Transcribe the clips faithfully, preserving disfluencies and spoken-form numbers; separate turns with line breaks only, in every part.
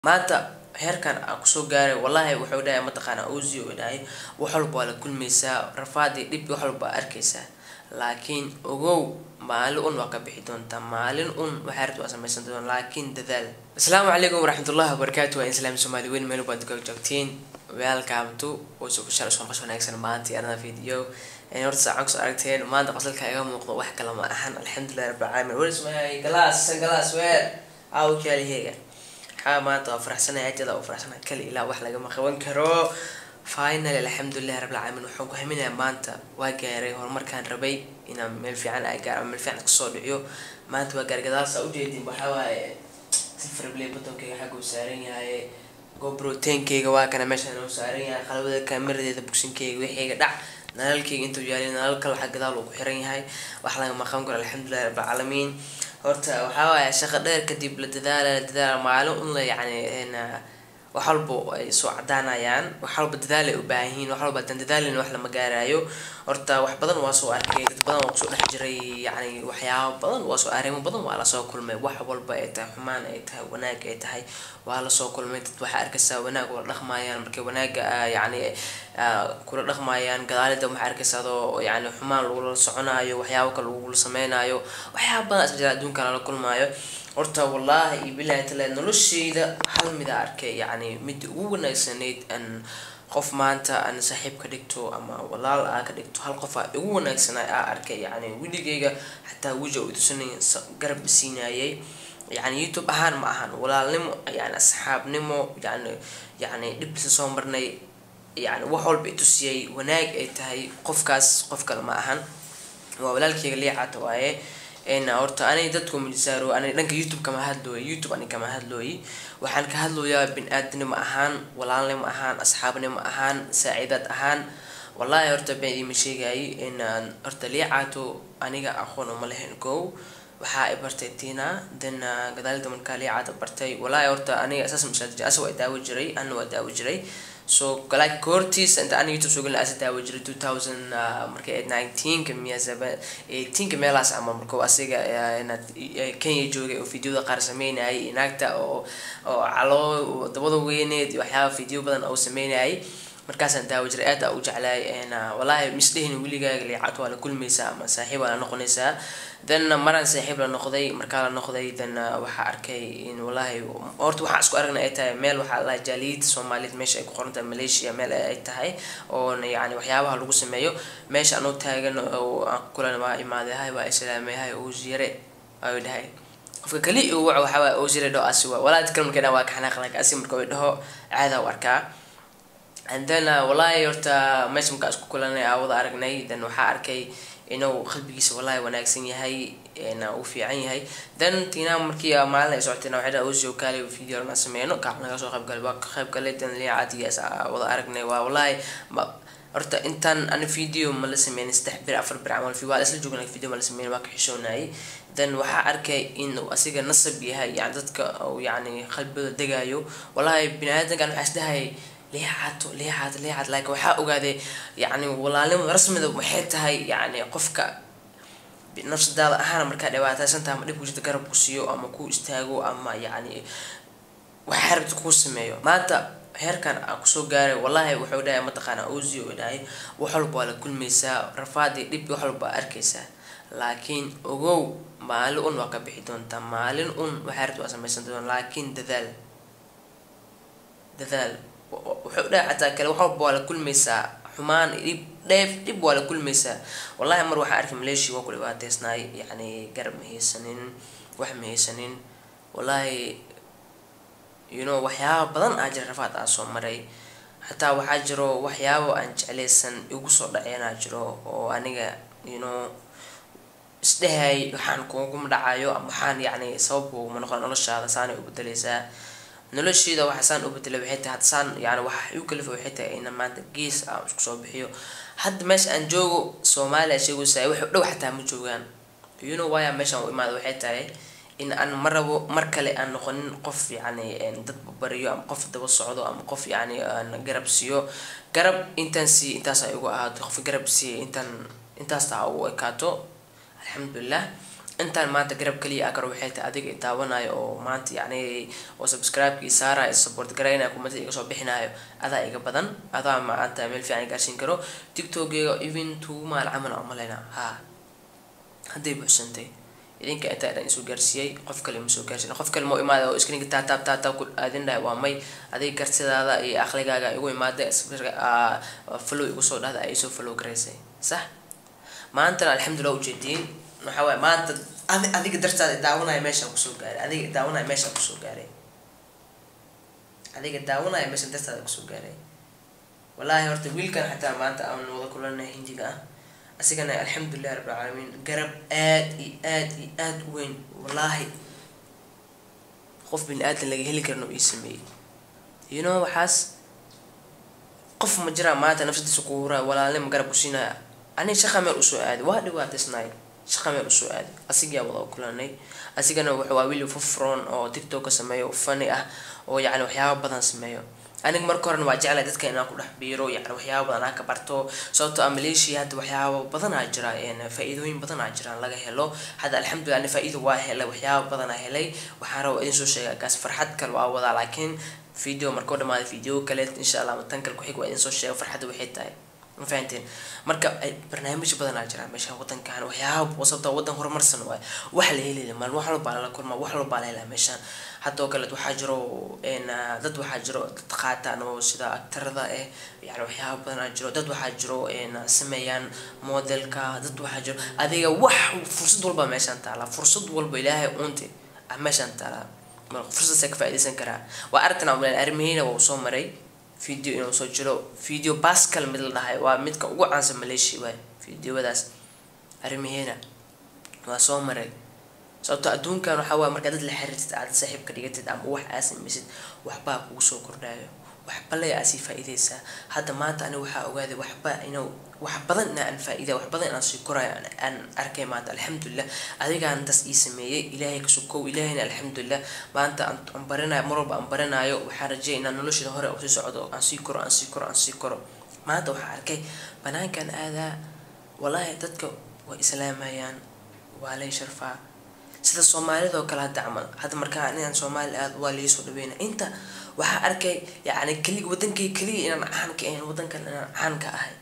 maanta heerkan aan kusoo gaaray wallahi wuxuu dhahay mataqaana Ozzy oo dhahay wax walba waa la kulmaysaa rafaadi dib wax walba arkaysaa laakiin ogow maalin un waa ka bixi doonta maalin un waxa rabto samaysan doon laakiin dadaal. Assalaamu calaykum waraxmatullaahi wabarakaatuh waa islaam Soomaali weyn meel baad ka joogtiin welcome to Ozzy official soo qasoo wanaagsan maanta ana video ee horta saacan soo aragteen maanta qasalka iga muuqdo wax kala ma ahan alxamdulillah rabbil caalamiin wali ismaay glass glass weer aw kaliya maanta فرحسنا عجلة وفرحسنا كل إلى واحد لقى مخون كرو فاينل الحمد لله رب العالمين وحقه همينة مانتا واجري هو المركان ربي إنا من في عن أجار من في عن قصود عيو مانتا واجر قدار سعودي دي بحاول صفر بلي بطن كي حقه سعرين هاي جو بروتين كي جوا كنا ماشي سعرين هاي خلوا ذا كاميرا ذا بوكسين كي وحي دع نالكي انتو جالين نالك الحق قدار وحرين هاي واحد لقى مخون كرو الحمد لله رب العالمين horta waxa waaya shaqo dheer kadib la dadaal dadaal maalin un la yani in wax walba ay soo cadaanayaan wax walba dadaal ay u baahan yihiin wax walba dadaal wax la magaarayo horta wax badan waa soo arkay dad badan oo soo dhex jiray yani waxyaabo badan waa soo arimo badan waa la soo kulmay wax walba ay tahay xumaan ay tahay wanaag ay tahay waa la soo kulmay dad waxa arkaysaa wanaag oo dhaqmayaan markay wanaaga yani kula dhaqmayaan gadaalida waxa arkaysaa yani xumaan lagu soconayo waxyaabo kale lagu sameeynayo waxyaabo badan asjada adduunka la kulmayo horta wallahi billahi ta'ala noloshayda hal mid arkay yani mid ugu wanaagsaneyd an qof maanta an saaxiib ka dhigto ama walaal aan ka dhigto hal qof ugu wanaagsanay aan arkay yani wiligeyga hatta wajiga uu tusanay garab siinayay يعني يوتيوب أهان ما أهان ولا لم يعني أصحاب نمو يعني يعني دبس صومرني يعني وحول بيتوسي وناج إتهاي قفكاس قفك ما أهان ولا الكي اللي عتواي إن أورت أنا يدتكم اللي صاروا أنا لانك يوتيوب كما هدلوي يوتيوب أنا كما هدلوي وحن كهدلو يا بن آدم ما أهان ولا لم أهان أصحابنا ما أهان سعيدات أهان والله أورت بيني مشي جاي إن أورت لي عتو أنا جا أخونا ملهن جو waxaa ibartay tina dan gadaalida markaa liicada bartay walaa horta aniga asaas mashaajid asoo daawo jiray anna waa daawo jiray so like courtis inta aniga youtube soo galay asoo daawo jiray two thousand markay nineteen kamiya eighteen kameelaas ama markuu asiga Kenya joogay oo videoda qaar sameynayay inaagta oo oo calo dabada weyneed waxyaabo video badan oo sameynayay markaas aan daawo jiray aad u jeclay ana wallahi mislihin wiligaaga liicad waa la kulmaysaa ama saaxiib waa la noqonaysaa dan maran saaxiib la noqday markaa la noqday dan waxa arkay in wallahi horta waxa isku aragnay ay tahay meel waxa la jaalid Soomaaliyeed meesha ay ku qorantahay Malaysia meel ay tahay oo yani waxyaabaha lagu sameeyo meesha aan u taagan oo kulan waa imaaday waa islaamay oo jire ay dhahay qofka kali uu waxa waa oo jire doo aswa walaad kalmkeena waa ka xanaaqnaa asi markuu dhaho caada warka and then wallahi horta meesha markaa isku kulanay aawada aragnay dan waxa arkay inuu qalbigiisa wallahi wanaagsan yahay ina uu fiican yahay dan tina markii maalin ay socotay waxa uu soo kaalay video na sameeyno ka naga soo qayb galay ka qayb galay dan liicadiis wada aragnay waa wallahi horta intan ana video ma la sameeyay saddex bir afar bir amal fi waa isla joognay video ma la sameeyay waa ka xishoonay dan waxa arkay inuu asiga nasab yahay yani dadka oo yani qalbiga degayo wallahi binaadamka waxa isdahay ليحات ليحات ليحات like waxaa ogaade yani walaalnimo rasmiga waxay tahay yani qofka nafsadaada ahaan marka dhibaataysan tahay dib ku jirta garab ku siiyo ama ku istaago ama yani waxa rabto ku sameeyo maanta heerkan aan kusoo gaaray wallahi wuxuu dhahay mataqaana Ozzy oo dhahay wax walba waa la kulmaysaa rafaadi dib wax walba arkaysaa laakiin ogow maalin un waa ka bixi doonta maalin un waxa rabto samaysan doon laakiin dadaal dadaal wuxuu dhahay xataa kale wax walba waa la kulmaysaa xumaan dib dheef dib waa la kulmaysaa wallahi mar waxa arkay Malaysia waa ku dhawaateysnaay yani garab ma haysanin wax ma haysanin wallahi you know waxyaabo badan aan jira rafaad aan soo maray xataa waxa jiro waxyaabo aan jeclaysan igu soo dhaceena jiro oo aniga you know isdhahay waxaan kuugu dhacayo ama waxaan yani sabab uu ma noqon noloshaada saanay u bedelaysaa noloshayda waxa saan u bedelay waxay tahay saan yani waxa uu kala waxay tahay in maanta gees aan isku soo bixiyo had meesha aan joogo Soomaaliya sheego say wax dhow xataa ma joogan you know why meesha u imaado waxay tahay in aan marabo mar kale aan noqonin qof yani dad bariyo ama qof daba socdo ama qof yani aan garab siiyo garab intaan si intaas ay ugu aado qof garab si intaan intaas taa u ekaato alxamdulillah intaan maanta garab kaliya akar waxay tahay adiga daawanayo oo maanta yacni oo subscribe-kii saaraya support gareynaya comment iga soo bixinayo adaa iga badan adaa maanta meel fiican gaarsiin karo tiktok-gayga even two maal camal oo maleyna ha hadday buuxsantay idinka inta dhan isu gaarsiiyay qof kale ma soo gaarsiin qof kale ma imaado oo screen taab taab taab taab ku aadin dhahay waa may aday garsidaada iyo akhliyagaaga igu imaada follow igu soo dhahda ay soo follow gareysay sax maanta alxamdulillah ujeedin waxa way maanta adiga dartaada daawanaya meesha ku soo gaaray adiga daawanaya meesha ku soo gaaray adiga daawanaya meesha dartaada ku soo gaaray wallahi horta wiilkan xataa maanta aan wada kulanay hindiga ah asigana alxamdulillah rabbil alamin garab aad iyo aad iyo aad weyn wallahi qof bin aad laga heli karno ii sameeyay you know waxaas qof ma jira maanta nafsadiisa ku hura walaalnimo garab u siinaya ani shaqa meel u soo aaday waa dhibaataysnay shaqa meel u soo aaday asiga wada kulanay asigana wuxuu waa wiil fufron oo tiktok ka sameeyo funny ah oo yacni waxyaabo badan sameeyo aniga marka hore waa jeclay dadka inaan ku dhex biiro yacni waxyaabo badan aan ka barto sababtoo ah Malaysia hadda waxyaabo badan aa jira een faa'iidooyin badan aa jiraan laga helo hadda alxamdulillah faa'iido waa helay waxyaabo badan aa helay waxaan rabaa idin soo sheegaa gaas farxad kale waa wada laakiin video markoo dhamaado video kale insha Allah tan kale ku xig waa idin soo sheego farxad waxay tahay ma fahanteen marka barnaamij badan aa jira meesha wadankan waxyaabo wasabta wadan horumarsan waa wax la helay mal wax walba la kulma wax walba la helay meesha hadoo kale waxa jiro in dad waxa jiro dad qaataan oo sida aktarada eh yaani waxyaabo badan aa jiro dad waxa jiro in sameeyaan modelka dad waxa jiro adiga wax fursad walba meesha taala fursad walba ilaahay uunti meesha taala mal fursad ka faa'iideysan kara waa aragtana meel armiina oo soo maray video inuu soo jiro video Pascal mid la dhahay waa midka ugu caansan Malaysia way videowadaas armiina waa soo maray sababta adduunkan waxa waa marka dad la xiriirtay aad saaxiib ka dhigatid ama wax aasin misid waxba kugu soo kordhayo waxba la yaasi faa'iideysa hadda maanta ani waxa ogaaday waxba inuu wax badan aan faa'iido wax badan aan sii korayo aan arkay maanta alxamdulillah adiga aan das ii sameeyay ilaahay ka soo koow ilaahayna alxamdulillah maanta aan baranayo marba aan baranayo waxa rajeynaa nolosha hore oo sii socdo aan sii koro aan sii koro aan sii koro maanta waxa arkay banaankan aada wallahi dadka waa islaamayaan waa la sharfaa sida Soomaalida oo kala dacmal hada markaa inaan Soomaali aad waa la soo dhaweeyna inta waxa arkay yaani kaliya wadankay kaliya inaan caan ka ahayn wadankan inaan caan ka ahay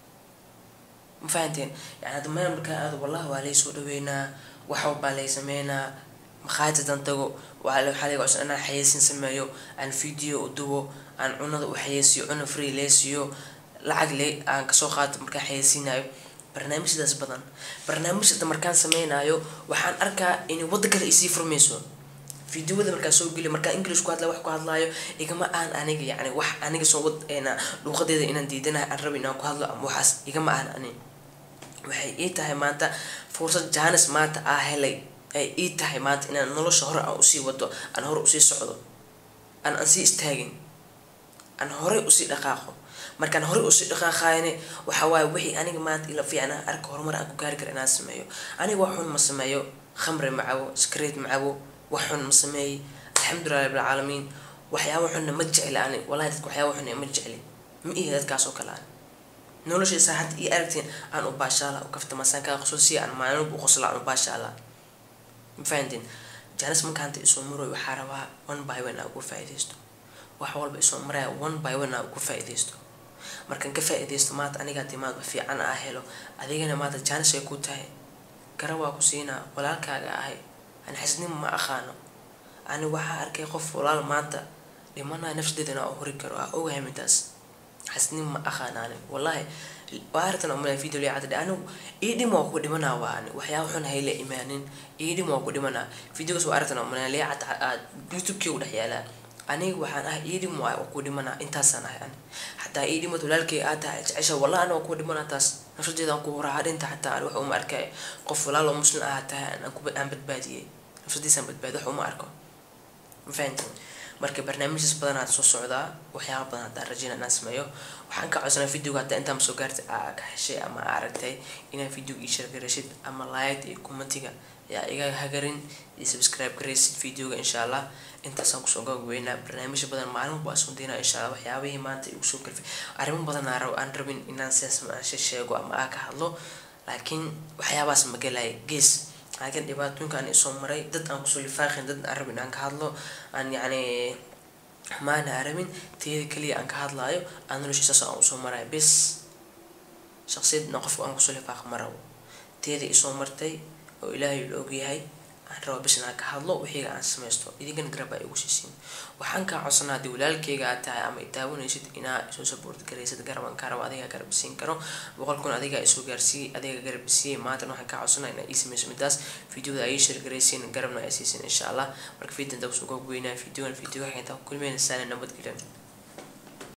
ma fahanteen yaani hada markaa aad wallahi waa la soo dhaweeyna waxa walba la sameeyna maqaayada tago waa la xalay oo inaan xayeysin sameeyo aan video u duwo aan cunada u xayeysiyo cunno free leesiyo lacag le aan ka soo qaato markaa xayeysiinayo barnaamijyadaas badan barnaamijyada markaan sameynayo waxaan arkaa in wada kale isii furmayso videoda markaa soo geli markaa English ku hadla wax ku hadlaayo igama aan aniga yaani wax aniga soo wad eena luqadeeda inaan diidanahay aan rabin inaan ku hadlo ama waxaas igama aan ani waxay ii tahay maanta fursad jaanis maanta ah helay ay ii tahay maanta inaan nolosha hore aan u sii wado aan hore u sii socdo aan aan sii istaagin aan hore u sii dhaqaaqo markaan hore u sii dhaqaaqayne waxa waay wixii aniga maanta ila fiicna arko horumar aan ku gaari karo inaan sameeyo aniga waxun ma sameeyo khamri macawo secret macawo waxun ma sameeyo alxamdulillah rabbil alamin waxyaabo xun ma jecel ani wallahi dadku waxyaabo xun ma jecel ma ii dadkaas oo kala nolosha saacad ii aragteen aan u baashala u kafta masanka khusuusi aan maalin u qosla u baashala ma fahantin jaanis markaan isoo maro waxa rabaa one by one aan ku faa'iideysto wax walba isoo maray one by one aan ku faa'iideysto markaan ka faa'iideysto maanta aniga timaad fiican ah helo adigana maanta jaanis ay ku tahay garab waa ku siina walaalkaaga ahay aan xisnimo ma aqaano ani waxa arkay qof walaal maanta dhimana nafsideedana oo hori karo ah ogahay midaas xisnimo ma aqaanaan wallahi waartana uma video li aad anu idimo ku dhimana waan waxyaabo xun hay la imaanin idimo ku dhimana videos waartana uma li aad youtube-ki u dhaxyaala aniga waxaan ah idimo ay ku dhimana intaasan ah hatta idimo walaalkay aad jecesha wallahi anu ku dhimana taas nafsideedan ku horaa hadinta hatta wax uma arkay qof walaal oo muslim ah taa aan ku aan badbaadiyay nafsidiisan badbaado wax uma arko ma fahantin marka barnaamijyada badan aad soo socdaa waxyaabo badan aad rajayna inaan sameeyo waxaan ka codsanaa video hadda inta soo gaartay aad ka heshay ama aragtay inaan video ii share garashid ama like iyo commentiga yaa iga hagarin iyo subscribe garaysid videoga insha Allah inta soo soo gogweynaa barnaamijyo badan maalin walba soo deena insha Allah waxyaabihii maanta igu soo kalfay arrimo badan aan rabin inaan seesma sheego ama ka hadlo laakiin waxyaabaas ma galay gees laakiin dhibaatooyinka aan isoo maray dad aan kusoo lifaaqin dad aan rabin aan ka hadlo aan yacni maana arabin teeda kaliya aan ka hadlaayo aan noloshiisa aan usoo maray bis shakhsiyadna qofka aan kusoo lifaaq maraw teeda isoo martay oo ilaahay uu ogyahay aan rabo bis inaan ka hadlo wixii aan samaysto idinkana garab ay ugu siisiin waxaan ka codsanaa hadii walaalkayga aad tahay ama idaawanaysid inaa isoo support garaysid garab aan ka rabo adiga garab siin karo boqol kun adiga isoo gaarsiiyay adiga garab siiyay maanta waxaan ka codsanaa inaa ii samayso midaas videoda ay share garaysiin garabna ay siisin insha Allah marka fiidinta kusoo gogoynaa videogan video waxay inta ku kulmeen saalan nabad gelyo